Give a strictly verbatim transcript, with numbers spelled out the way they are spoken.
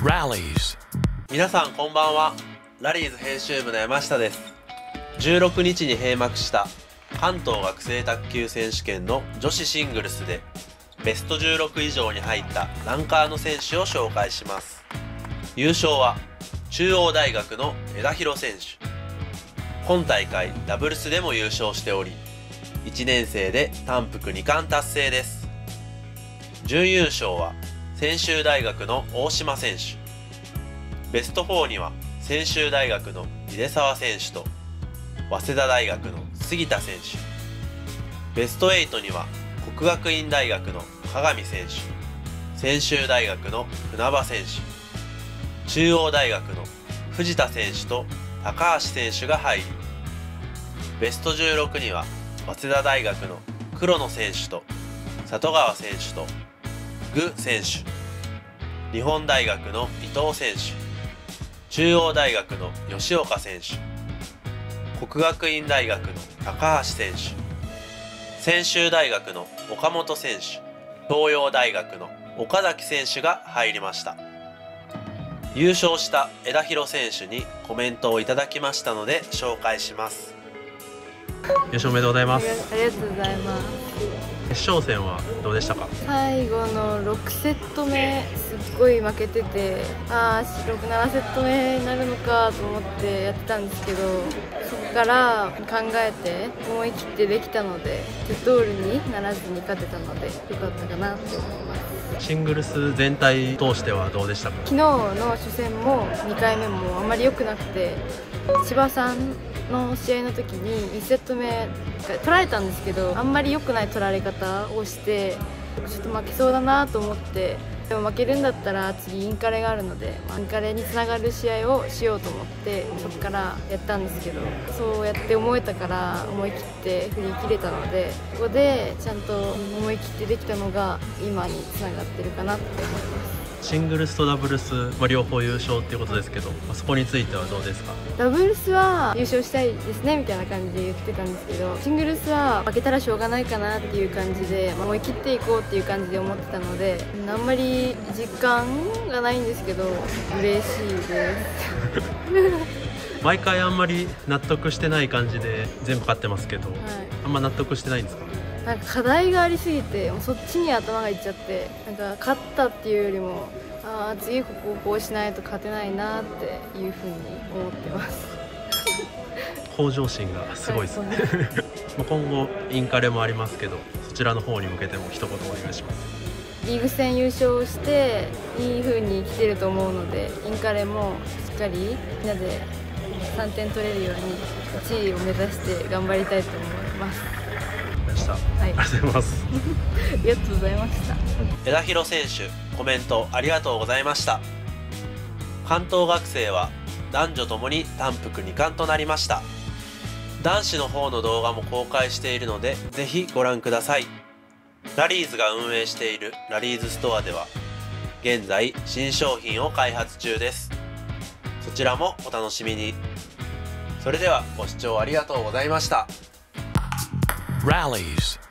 Rallies。 皆さんこんばんは。ラリーズ編集部の山下です。じゅうろくにちに閉幕した関東学生卓球選手権の女子シングルスでベストじゅうろく以上に入ったランカーの選手を紹介します。優勝は中央大学の枝広選手。今大会ダブルスでも優勝しており、いちねん生で単福に冠達成です。準優勝は専修大学の大島選手。ベストよんには専修大学の井出沢選手と早稲田大学の杉田選手。ベストはちには國學院大学の鏡選手、専修大学の船場選手、中央大学の藤田選手と高橋選手が入り、ベストじゅうろくには早稲田大学の黒野選手と里川選手と具選手、日本大学の伊藤選手、中央大学の吉岡選手、國學院大學の高橋選手、専修大学の岡本選手、東洋大学の岡崎選手が入りました。優勝した枝広選手にコメントをいただきましたので紹介します。優勝おめでとうございます。 ありがとうございます。 決勝戦はどうでしたか？ 最後のろくセット目すっごい負けてて、ああろく、ななセット目になるのかと思ってやってたんですけど、そこから考えて思い切ってできたのでセットオールにならずに勝てたのでよかったかなと思います。 シングルス全体通してはどうでしたか？ 昨日の初戦もにかいめもあんまり良くなくて、千葉さんの試合の時にいちセット目取られたんですけど、あんまり良くない取られ方をしてちょっと負けそうだなと思って、でも負けるんだったら次インカレがあるのでインカレにつながる試合をしようと思ってそこからやったんですけど、そうやって思えたから思い切って振り切れたので、ここでちゃんと思い切ってできたのが今につながってるかなって思います。 シングルスとダブルス、まあ、両方優勝っていうことですけど、まあ、そこについてはどうですか？ ダブルスは優勝したいですねみたいな感じで言ってたんですけど、シングルスは負けたらしょうがないかなっていう感じで、まあ、思い切っていこうっていう感じで思ってたので、あんまり実感がないんですけど嬉しいです毎回あんまり納得してない感じで全部勝ってますけど、はい、あんま納得してないんですか？ なんか課題がありすぎてもうそっちに頭がいっちゃって、なんか勝ったっていうよりもあ次ここをこうしないと勝てないなっていうふうに思ってます向上心がすごいですね、はい、今後インカレもありますけど、そちらの方に向けても一言お願いします。 リーグ戦優勝していいふうに来てると思うので、インカレもしっかりみんなでさんてん取れるようにいちいを目指して頑張りたいと思います。 はい、ありがとうございますありがとうございました。 枝広選手、コメントありがとうございました。関東学生は男女ともに単福に冠となりました。男子の方の動画も公開しているのでぜひご覧ください。ラリーズが運営しているラリーズストアでは現在新商品を開発中です。そちらもお楽しみに。それではご視聴ありがとうございました。 Rallies。